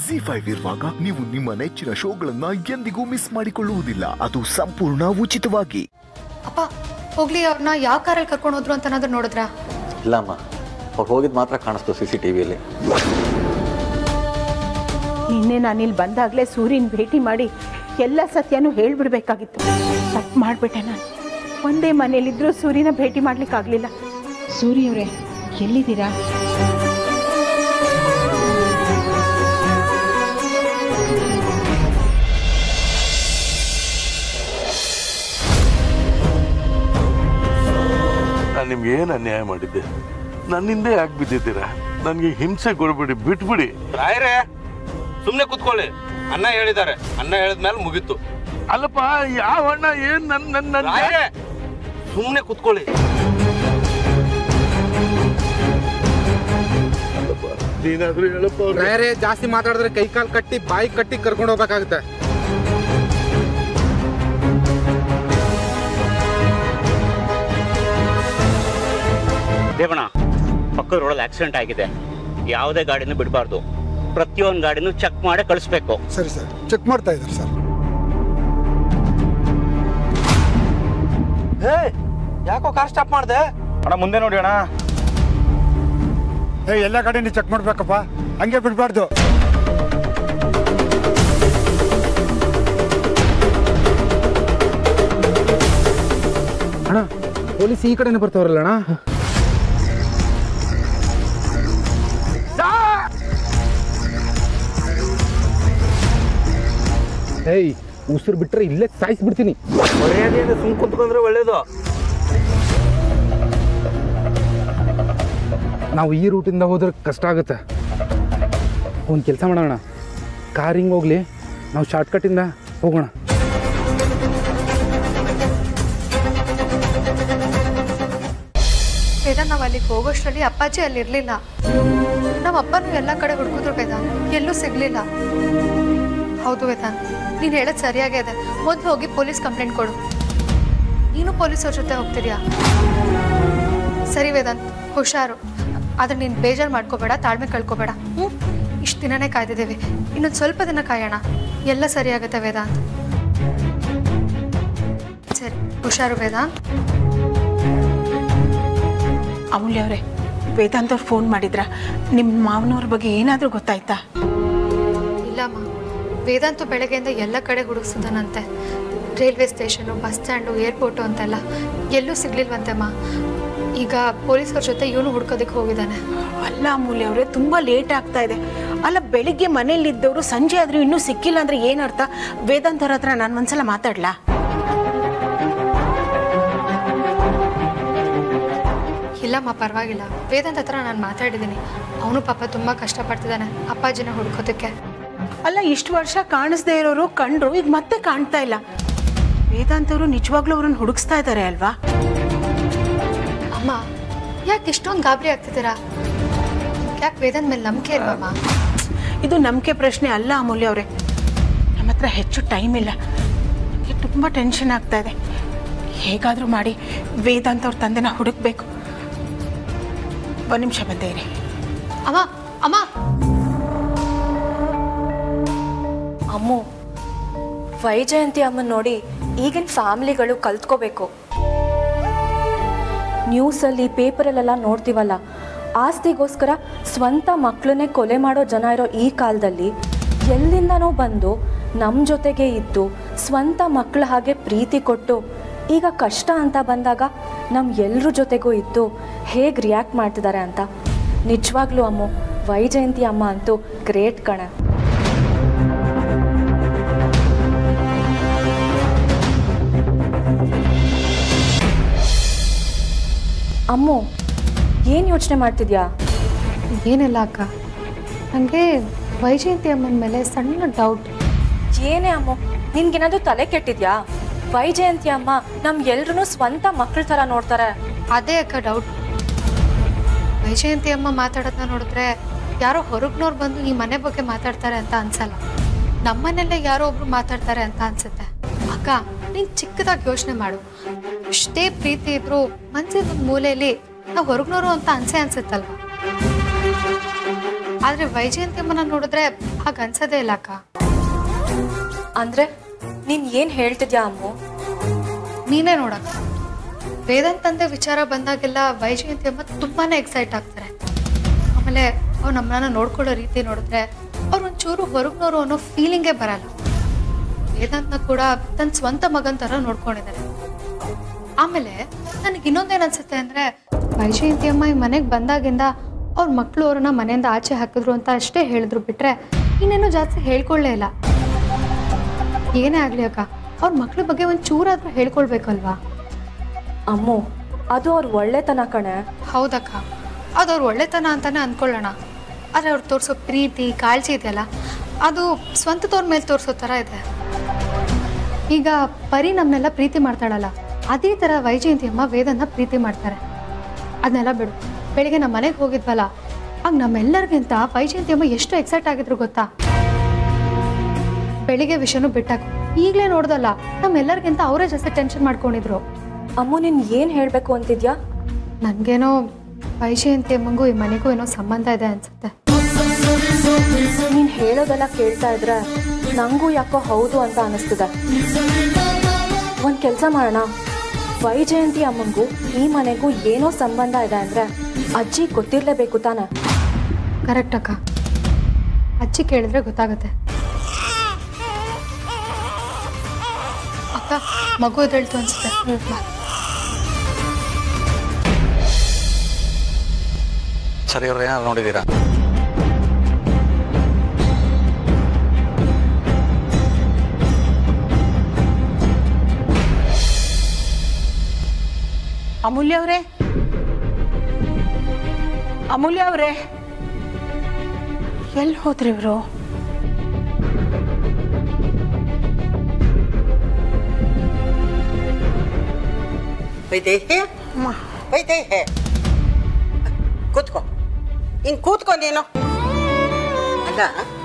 Zee5 ಇರುವಾಗ ನೀವು ನಿಮ್ಮ ನೆಚ್ಚಿನ ಶೋಗಳನ್ನ ಎಂದಿಗೂ ಮಿಸ್ ಮಾಡಿಕೊಳ್ಳುವುದಿಲ್ಲ. ಅದು ಸಂಪೂರ್ಣ ಉಚಿತವಾಗಿ. ಅಪ್ಪ ಹೋಗ್ಲಿ, ಅವ್ರನ್ನ ಯಾವ ಕಾರಲ್ಲಿ ಕರ್ಕೊಂಡು ಹೋದ್ರು ಅಂತ ನೋಡಿದ್ರ? ಇಲ್ಲಮ್ಮ, ಅವ್ರು ಹೋಗಿದ್ ಮಾತ್ರ ಕಾಣಿಸ್ತು CCTVಯಲ್ಲಿ. ನಿನ್ನೆ ನಾನಿಲ್ಲಿ ಬಂದಾಗಲೇ ಸೂರ್ಯನ ಭೇಟಿ ಮಾಡಿ ಎಲ್ಲ ಸತ್ಯನೂ ಹೇಳ್ಬಿಡ್ಬೇಕಾಗಿತ್ತು. ತಪ್ಪು ಮಾಡಿಬಿಟ್ಟೆ ನಾನು. ಒಂದೇ ಮನೇಲಿದ್ದರೂ ಸೂರ್ಯನ ಭೇಟಿ ಮಾಡ್ಲಿಕ್ಕಾಗಲಿಲ್ಲ. ಸೂರ್ಯವರೇ, ಎಲ್ಲಿದ್ದೀರಾ? ನಾನು ನಿಮ್ಗೆ ಏನು ಅನ್ಯಾಯ ಮಾಡಿದ್ದೆ? ನನ್ನಿಂದ ಯಾಕೆ ಬಿದ್ದಿದ್ದೀರಾ? ನನಗೆ ಹಿಂಸೆ ಕೊಡ್ಬಿಡಿ, ಬಿಟ್ಬಿಡಿ. ರಾಯರೇ, ಸುಮ್ಮನೆ ಕೂತ್ಕೊಳ್ಳಿ. ಅಣ್ಣ ಹೇಳಿದ್ದಾರೆ, ಅಣ್ಣ ಹೇಳಿದ್ಮೇಲೆ ಮುಗೀತು. ಅಲ್ಲಪ್ಪ, ಯಾವ ಅಣ್ಣ? ಏನ್ ನನ್ನ ಸುಮ್ಮನೆ ಕೂತ್ಕೊಳ್ಳಿ. ನೀನಾದ್ರೂ ಹೇಳಪ್ಪ. ರಾಯರೇ, ಜಾಸ್ತಿ ಮಾತಾಡಿದ್ರೆ ಕೈ ಕಾಲು ಕಟ್ಟಿ ಬಾಯಿ ಕಟ್ಟಿ ಕರ್ಕೊಂಡು ಹೋಗ್ಬೇಕಾಗುತ್ತೆ. ದೇವಣ್ಣ, ಪಕ್ಕದ ರೋಡಲ್ಲಿ ಆಕ್ಸಿಡೆಂಟ್ ಆಗಿದೆ. ಯಾವುದೇ ಗಾಡಿನೂ ಬಿಡಬಾರ್ದು. ಪ್ರತಿಯೊಂದು ಗಾಡಿನೂ ಚೆಕ್ ಮಾಡಿ ಕಳಿಸ್ಬೇಕು. ಸರಿ ಸರ್, ಚೆಕ್ ಮಾಡ್ತಾ ಇದ್ದಾರೆ ಸರ್. ಯಾಕೋ ಕಾರ್ ಸ್ಟಾಪ್ ಮಾಡಿದೆ? ಅಣ್ಣ ಮುಂದೆ ನೋಡಿ ಅಣ್ಣ. ಎಲ್ಲ ಗಾಡಿನೂ ಚೆಕ್ ಮಾಡ್ಬೇಕಪ್ಪ, ಹಂಗೆ ಬಿಡಬಾರ್ದು. ಅಣ್ಣ, ಪೊಲೀಸ್ ಈ ಕಡೆನೇ ಬರ್ತಾವ್ರಲ್ಲ ಅಣ್ಣ. ಏಯ್, ಉಸಿರು ಬಿಟ್ರೆ ಇಲ್ಲೇ ಸಾಯಿಸ್ಬಿಡ್ತೀನಿ. ಸುಮ್ ಕುಂತ್ಕೊಂಡ್ರೆ ಒಳ್ಳೇದು. ನಾವು ಈ ರೂಟಿಂದ ಹೋದ್ರೆ ಕಷ್ಟ ಆಗುತ್ತೆ. ಒಂದು ಕೆಲಸ ಮಾಡೋಣ, ಕಾರ್ ಹಿಂಗೆ ಹೋಗ್ಲಿ, ನಾವು ಶಾರ್ಟ್ಕಟ್ಟಿಂದ ಹೋಗೋಣ. ವೇದಾಂತ್, ನಾವು ಅಲ್ಲಿಗೆ ಹೋಗೋಷ್ಟರಲ್ಲಿ ಅಪ್ಪಾಜಿ ಅಲ್ಲಿರಲಿಲ್ಲ. ನಮ್ಮ ಅಪ್ಪನೂ ಎಲ್ಲ ಕಡೆ ಹುಡುಕಿದ್ರು ವೇದಾಂತ್, ಎಲ್ಲೂ ಸಿಗಲಿಲ್ಲ. ಹೌದು ವೇದಾಂತ್, ನೀನು ಹೇಳೋದು ಸರಿಯಾಗೇ ಇದೆ. ಮೊದಲು ಹೋಗಿ ಪೊಲೀಸ್ ಕಂಪ್ಲೇಂಟ್ ಕೊಡು. ನೀನು ಪೊಲೀಸವ್ರ ಜೊತೆ ಹೋಗ್ತಿದ್ಯಾ? ಸರಿ ವೇದಾಂತ್, ಹುಷಾರು. ಆದರೆ ನೀನು ಬೇಜಾರು ಮಾಡ್ಕೋಬೇಡ, ತಾಳ್ಮೆ ಕಳ್ಕೊಬೇಡ. ಇಷ್ಟು ದಿನನೇ ಕಾಯ್ದಿದ್ದೀವಿ, ಇನ್ನೊಂದು ಸ್ವಲ್ಪ ದಿನ ಕಾಯೋಣ, ಎಲ್ಲ ಸರಿಯಾಗುತ್ತೆ ವೇದಾಂತ್. ಸರಿ, ಹುಷಾರು ವೇದಾಂತ್. ಅಮೂಲ್ಯ ಅವರೇ, ವೇದಾಂತ್ ಅವ್ರು ಫೋನ್ ಮಾಡಿದ್ರ? ನಿಮ್ಮ ಮಾವನವ್ರ ಬಗ್ಗೆ ಏನಾದರೂ ಗೊತ್ತಾಯ್ತಾ? ಇಲ್ಲಮ್ಮ, ವೇದಾಂತು ಬೆಳಗ್ಗೆಯಿಂದ ಎಲ್ಲ ಕಡೆ ಹುಡುಕ್ಸಿದಾನಂತೆ. Railway station, bus stand, airport ಅಂತೆಲ್ಲ ಎಲ್ಲೂ ಸಿಗ್ಲಿಲ್ವಂತೆಮ್ಮ. ಈಗ ಪೊಲೀಸವ್ರ ಜೊತೆ ಇವನು ಹುಡ್ಕೋದಕ್ಕೆ ಹೋಗಿದ್ದಾನೆ. ಅಲ್ಲ ಅಮೂಲ್ಯ ಅವರೇ, ತುಂಬ ಲೇಟ್ ಆಗ್ತಾ ಇದೆ. ಅಲ್ಲ, ಬೆಳಿಗ್ಗೆ ಮನೇಲಿದ್ದವರು ಸಂಜೆ ಆದರೂ ಇನ್ನೂ ಸಿಕ್ಕಿಲ್ಲ ಅಂದರೆ ಏನರ್ಥ? ವೇದಾಂತ್ ಅವ್ರ ಹತ್ರ ನಾನು ಒಂದ್ಸಲ ಮಾತಾಡ್ಲಾ? ಇಲ್ಲಮ್ಮ, ಪರವಾಗಿಲ್ಲ. ವೇದಾಂತ್ ಹತ್ರ ನಾನು ಮಾತಾಡಿದ್ದೀನಿ. ಅವನು ಪಾಪ ತುಂಬ ಕಷ್ಟಪಡ್ತಿದ್ದಾನೆ ಅಪ್ಪಾಜಿನ ಹುಡ್ಕೋದಕ್ಕೆ. ಅಲ್ಲ, ಇಷ್ಟು ವರ್ಷ ಕಾಣಿಸ್ದೇ ಇರೋರು ಕಂಡ್ರು, ಈಗ ಮತ್ತೆ ಕಾಣ್ತಾ ಇಲ್ಲ. ವೇದಾಂತ್ ಅವರು ನಿಜವಾಗ್ಲೂ ಅವ್ರನ್ನ ಹುಡುಕ್ಸ್ತಾ ಇದ್ದಾರೆ ಅಲ್ವಾ? ಅಮ್ಮ, ಯಾಕೆ ಇಷ್ಟೊಂದು ಗಾಬರಿ ಆಗ್ತಿದ್ದೀರಾ? ಯಾಕೆ ವೇದಾಂತ್ ಮೇಲೆ ನಂಬಿಕೆ ಇಲ್ವಮ್ಮ? ಇದು ನಂಬಿಕೆ ಪ್ರಶ್ನೆ ಅಲ್ಲ ಅಮೂಲ್ಯ ಅವರೇ. ನಮ್ಮ ಹತ್ರ ಹೆಚ್ಚು ಟೈಮ್ ಇಲ್ಲ. ನನಗೆ ತುಂಬ ಟೆನ್ಷನ್ ಆಗ್ತಾ ಇದೆ. ಹೇಗಾದರೂ ಮಾಡಿ ವೇದಾಂತ್ ಅವ್ರ ತಂದೆನ ಹುಡುಕ್ಬೇಕು. ಒಂದು ನಿಮಿಷ ಬಂದೇ ಇರಿ. ಅಮ್ಮ ಅಮ್ಮ ಅಮ್ಮು, ವೈಜಯಂತಿ ಅಮ್ಮನ ನೋಡಿ ಈಗಿನ ಫ್ಯಾಮಿಲಿಗಳು ಕಲ್ತ್ಕೋಬೇಕು. ನ್ಯೂಸಲ್ಲಿ ಪೇಪರಲ್ಲೆಲ್ಲ ನೋಡ್ತೀವಲ್ಲ, ಆಸ್ತಿಗೋಸ್ಕರ ಸ್ವಂತ ಮಕ್ಕಳನ್ನೇ ಕೊಲೆ ಮಾಡೋ ಜನ ಇರೋ ಈ ಕಾಲದಲ್ಲಿ ಎಲ್ಲಿಂದನೋ ಬಂದು ನಮ್ಮ ಜೊತೆಗೆ ಇದ್ದು ಸ್ವಂತ ಮಕ್ಕಳ ಹಾಗೆ ಪ್ರೀತಿ ಕೊಟ್ಟು ಈಗ ಕಷ್ಟ ಅಂತ ಬಂದಾಗ ನಮ್ಮ ಎಲ್ಲರ ಜೊತೆಗೂ ಇದ್ದು ಹೇಗೆ ರಿಯಾಕ್ಟ್ ಮಾಡ್ತಿದ್ದಾರೆ ಅಂತ. ನಿಜವಾಗ್ಲೂ ಅಮ್ಮು, ವೈಜಯಂತಿ ಅಮ್ಮ ಅಂತೂ ಗ್ರೇಟ್ ಕಣ. ಅಮ್ಮು, ಏನು ಯೋಚನೆ ಮಾಡ್ತಿದ್ಯಾ? ಏನಿಲ್ಲ ಅಕ್ಕ, ನನಗೆ ವೈಜಯಂತಿ ಅಮ್ಮನ ಮೇಲೆ ಸಣ್ಣ ಡೌಟ್. ಏನೇ ಅಮ್ಮು, ನಿನ್ಗೇನಾದ್ರೂ ತಲೆ ಕೆಟ್ಟಿದ್ಯಾ? ವೈಜಯಂತಿ ಅಮ್ಮ ನಮ್ಮ ಎಲ್ರೂ ಸ್ವಂತ ಮಕ್ಕಳ ಥರ ನೋಡ್ತಾರೆ. ಅದೇ ಅಕ್ಕ ಡೌಟ್. ವೈಜಯಂತಿ ಅಮ್ಮ ಮಾತಾಡೋದನ್ನ ನೋಡಿದ್ರೆ ಯಾರೋ ಹೊರಗ್ನವ್ರು ಬಂದು ಈ ಮನೆ ಬಗ್ಗೆ ಮಾತಾಡ್ತಾರೆ ಅಂತ ಅನ್ಸಲ್ಲ. ನಮ್ಮನೆಲ್ಲೇ ಯಾರೋ ಒಬ್ರು ಮಾತಾಡ್ತಾರೆ ಅಂತ ಅನ್ಸುತ್ತೆ. ಅಕ್ಕ, ನೀನು ಚಿಕ್ಕದಾಗಿ ಯೋಚನೆ ಮಾಡು. ಎಷ್ಟೇ ಪ್ರೀತಿ ಇದ್ರು ಮನಸ್ಸಿನ ಮೂಲೆಯಲ್ಲಿ ನಾವು ಹೊರಗ್ನೋರು ಅಂತ ಅನ್ಸೇ ಅನ್ಸುತ್ತಲ್ವ? ಆದ್ರೆ ವೈಜಯಂತಿಯಮ್ಮನ ನೋಡಿದ್ರೆ ಹಾಗ ಅನ್ಸದೇ ಇಲ್ಲ ಅಕ್ಕ. ಅಂದ್ರೆ ನೀನ್ ಏನ್ ಹೇಳ್ತಿದ್ಯಾ ಅಮ್ಮು? ನೀನೇ ನೋಡಕ್ಕ, ವೇದಾಂತ್ ತಂದೆ ವಿಚಾರ ಬಂದಾಗೆಲ್ಲ ವೈಜಯಂತಿಯಮ್ಮ ತುಂಬಾನೇ ಎಕ್ಸೈಟ್ ಆಗ್ತಾರೆ. ಆಮೇಲೆ ಅವ್ರು ನಮ್ಮನ್ನ ನೋಡ್ಕೊಳ್ಳೋ ರೀತಿ ನೋಡಿದ್ರೆ ಅವ್ರು ಒಂಚೂರು ಹೊರಗ್ನೋರು ಅನ್ನೋ ಫೀಲಿಂಗೇ ಬರಲ್ಲ. ವೇದಾಂತ್ನ ಕೂಡ ತನ್ನ ಸ್ವಂತ ಮಗನ್ ತರ ನೋಡ್ಕೊಂಡಿದ್ದಾರೆ. ಆಮೇಲೆ ನನಗೆ ಇನ್ನೊಂದೇನು ಅನ್ಸುತ್ತೆ ಅಂದ್ರೆ, ವೈಜಯಂತಿಯಮ್ಮ ಈ ಮನೆಗೆ ಬಂದಾಗಿಂದ ಅವ್ರ ಮಕ್ಕಳು ಅವ್ರನ್ನ ಮನೆಯಿಂದ ಆಚೆ ಹಾಕಿದ್ರು ಅಂತ ಅಷ್ಟೇ ಹೇಳಿದ್ರು ಬಿಟ್ರೆ ಇನ್ನೇನು ಜಾಸ್ತಿ ಹೇಳ್ಕೊಳ್ಳೇ ಇಲ್ಲ. ಏನೇ ಆಗ್ಲಿ ಅಕ್ಕ, ಅವ್ರ ಮಕ್ಳ ಬಗ್ಗೆ ಒಂದು ಚೂರಾದ್ರೂ ಹೇಳ್ಕೊಳ್ಬೇಕಲ್ವಾ? ಅಮ್ಮು, ಅದು ಅವ್ರ ಒಳ್ಳೆತನ ಕಣೆ. ಹೌದಕ್ಕ, ಅದು ಅವ್ರ ಒಳ್ಳೆತನ ಅಂತಾನೆ ಅಂದ್ಕೊಳ್ಳೋಣ. ಆದರೆ ಅವ್ರು ತೋರಿಸೋ ಪ್ರೀತಿ ಕಾಳಜಿ ಇದೆಯಲ್ಲ, ಅದು ಸ್ವಂತದವ್ರ ಮೇಲೆ ತೋರಿಸೋ ಥರ ಇದೆ. ಈಗ ಪರಿ ನಮ್ಮನ್ನೆಲ್ಲ ಪ್ರೀತಿ ಮಾಡ್ತಾಳಲ್ಲ, ಅದೇ ಥರ ವೈಜಯಂತಿಯಮ್ಮ ವೇದನ್ನ ಪ್ರೀತಿ ಮಾಡ್ತಾರೆ. ಅದನ್ನೆಲ್ಲ ಬಿಡು. ಬೆಳಿಗ್ಗೆ ನಮ್ಮ ಮನೆಗೆ ಹೋಗಿದ್ವಲ್ಲ, ಆಗ ನಮ್ಮೆಲ್ಲರಿಗಿಂತ ವೈಜಯಂತಿಯಮ್ಮ ಎಷ್ಟು ಎಕ್ಸೈಟ್ ಆಗಿದ್ರು ಗೊತ್ತಾ? ಬೆಳಿಗ್ಗೆ ವಿಷಯನೂ ಬಿಟ್ಟಾಕು. ಈಗಲೇ ನೋಡ್ದಲ್ಲ, ನಮ್ಮೆಲ್ಲರಿಗಿಂತ ಅವರೇ ಜಾಸ್ತಿ ಟೆನ್ಷನ್ ಮಾಡ್ಕೊಂಡಿದ್ರು. ಅಮ್ಮು, ನೀನ್ ಏನ್ ಹೇಳ್ಬೇಕು ಅಂತಿದ್ಯಾ? ನನಗೇನೋ ವೈಜಯಂತಿಯಮ್ಮಂಗೂ ಈ ಮನೆಗೂ ಏನೋ ಸಂಬಂಧ ಇದೆ ಅನ್ಸುತ್ತೆ. ನೀನ್ ಹೇಳೋದೆಲ್ಲ ಕೇಳ್ತಾ ಇದ್ರೆ ನಂಗೂ ಯಾಕೋ ಹೌದು ಅಂತ ಅನಿಸ್ತದೆ. ಒಂದ್ ಕೆಲ್ಸ ಮಾಡೋಣ, ವೈಜಯಂತಿ ಅಮ್ಮಂಗೂ ಈ ಮನೆಗೂ ಏನೋ ಸಂಬಂಧ ಇದೆ ಅಂದ್ರೆ ಅಜ್ಜಿ ಗೊತ್ತಿರ್ಲೇಬೇಕು ತಾನೆ? ಕರೆಕ್ಟ್ ಅಕ್ಕ, ಅಜ್ಜಿ ಕೇಳಿದ್ರೆ ಗೊತ್ತಾಗುತ್ತೆ. ಅಕ್ಕ, ಮಗು ಎದ್ದೇಳ್ತು ಅನ್ಸುತ್ತೆ. ಬಾ. ಸರಿ ಅವ್ರ ಏನಾದ್ರು ನೋಡಿದ್ದೀರಾ? ಅಮೂಲ್ಯ ಅವರೇ, ಅಮೂಲ್ಯ ಅವರೇ, ಎಲ್ಲಿ ಹೋದ್ರಿ ಇವರು? ವೈದೇಹಿ, ವೈದೇಹಿ, ಕೂತ್ಕೋ. ಹಿಂಗೆ ಕೂತ್ಕೋ ನೀನು. ಅಲ್ಲ,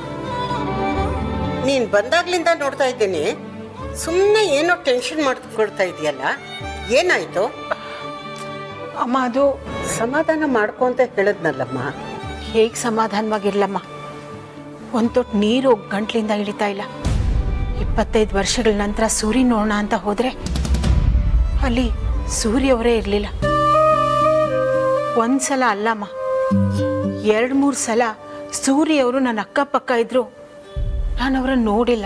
ನೀನು ಬಂದಾಗ್ಲಿಂದ ನೋಡ್ತಾ ಇದ್ದೀನಿ, ಸುಮ್ಮನೆ ಏನೋ ಟೆನ್ಷನ್ ಮಾಡ್ಕೊಳ್ತಾ ಇದೆಯಲ್ಲ, ಏನಾಯ್ತು? ಅಮ್ಮ, ಅದು ಸಮಾಧಾನ ಮಾಡ್ಕೊ ಅಂತ ಹೇಳಿದ್ನಲ್ಲಮ್ಮ. ಹೇಗೆ ಸಮಾಧಾನವಾಗಿರ್ಲಮ್ಮ? ಒಂದು ತೊಟ್ಟು ನೀರು ಗಂಟ್ಲಿಂದ ಇಳಿತಾ ಇಲ್ಲ. 25 ವರ್ಷಗಳ ನಂತರ ಸೂರ್ಯ ನೋಡೋಣ ಅಂತ ಹೋದರೆ ಅಲ್ಲಿ ಸೂರ್ಯವರೇ ಇರಲಿಲ್ಲ. ಒಂದ್ಸಲ ಅಲ್ಲಮ್ಮ, 2-3 ಸಲ ಸೂರ್ಯವರು ನನ್ನ ಅಕ್ಕಪಕ್ಕ ಇದ್ರು, ನಾನು ಅವರನ್ನು ನೋಡಿಲ್ಲ.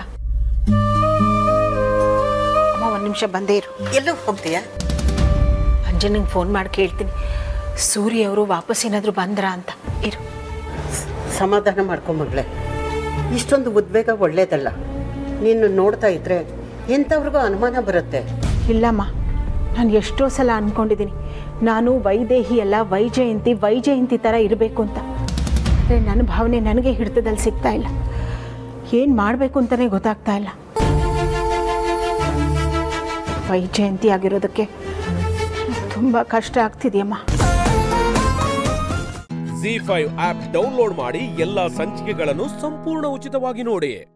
ಅಮ್ಮ, 1 ನಿಮಿಷ ಬಂದೇ ಇರು. ಎಲ್ಲೂ ಹೋಗ್ತೀಯಾ? ಅಂಜನಿಗೆ ಫೋನ್ ಮಾಡಿ ಕೇಳ್ತೀನಿ, ಸೂರ್ಯವರು ವಾಪಸ್ ಏನಾದರೂ ಬಂದ್ರಾ ಅಂತ. ಇರು. ಸಮಾಧಾನ ಮಾಡ್ಕೊ ಮಗಳೇ. ಇಷ್ಟೊಂದು ಉದ್ವೇಗ ಒಳ್ಳೇದಲ್ಲ. ನೀನು ನೋಡ್ತಾ ಇದ್ರೆ ಎಂಥವ್ರಿಗೂ ಅನುಮಾನ ಬರುತ್ತೆ. ಇಲ್ಲಮ್ಮ, ನಾನು ಎಷ್ಟೋ ಸಲ ಅಂದ್ಕೊಂಡಿದ್ದೀನಿ ನಾನು ವೈದೇಹಿ ಅಲ್ಲ ವೈಜಯಂತಿ ಥರ ಇರಬೇಕು ಅಂತ. ಆದರೆ ನನ್ನ ಭಾವನೆ ನನಗೆ ಹಿಡಿತದಲ್ಲಿ ಸಿಗ್ತಾ ಇಲ್ಲ. ಏನು ಮಾಡಬೇಕು ಅಂತಲೇ ಗೊತ್ತಾಗ್ತಾ ಇಲ್ಲ. ವೈಜಯಂತಿ ಆಗಿರೋದಕ್ಕೆ ತುಂಬ ಕಷ್ಟ ಆಗ್ತಿದೆಯಮ್ಮ. Zee 5 ಆಪ್ ಡೌನ್ಲೋಡ್ ಮಾಡಿ ಎಲ್ಲಾ ಸಂಚಿಕೆಗಳನ್ನು ಸಂಪೂರ್ಣ ಉಚಿತವಾಗಿ ನೋಡಿ.